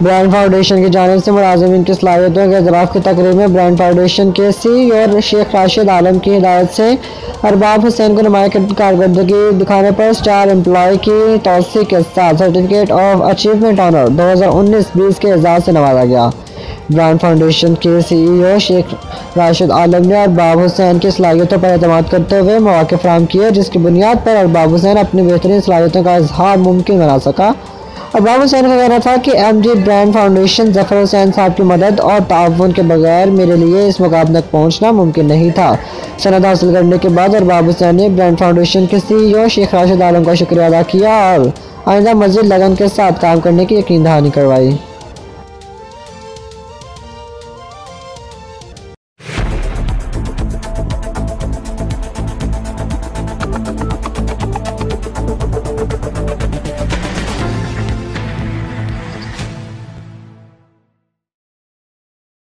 Brand foundation की जानिब से मुलाजिमीन की सलाहियतों के इज़राफ़ की तकरीब में ब्रांड फाउंडेशन के CEO और शेख राशिद आलम की हिदायत से अरबाब हुसैन को नुमाया कारकर्दगी दिखाने पर स्टार एम्प्लॉय की तौसीक़ के साथ सर्टिफिकेट ऑफ अचीवमेंट ऑनर 2019-20 के एजाज़ से नवाजा गया। ब्रांड फाउंडेशन के CEO शेख राशिद आलम ने अरबाब हुसैन की सलाहियतों पर एतमाद करते हुए मौक़े फराहम किए, जिसकी बुनियाद पर अरबाब हुसैन अपनी बेहतरीन सलाहियतों का इजहार मुमकिन बना सका। अरबाब हुसैन का कहना था कि MD brand foundation Zafar Hussain साहब की मदद और ताउन के बगैर मेरे लिए इस मुकाम तक पहुँचना मुमकिन नहीं था। सनद हासिल करने के बाद अरबाब हुसैन ने ब्रांड फाउंडेशन के CEO शेख राशिद आलम का शुक्रिया अदा किया और आइंदा मज़ीद लगन के साथ काम करने की यकीन दहानी करवाई।